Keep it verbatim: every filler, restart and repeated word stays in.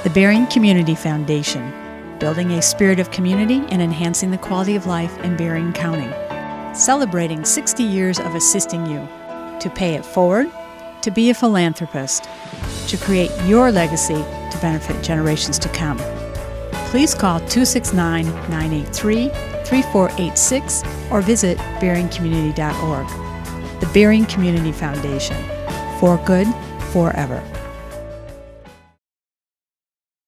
The Berrien Community Foundation, building a spirit of community and enhancing the quality of life in Berrien County. Celebrating sixty years of assisting you to pay it forward, to be a philanthropist, to create your legacy to benefit generations to come. Please call two six nine, nine eight three, three four eight six or visit berrien community dot org. The Berrien Community Foundation, for good, forever.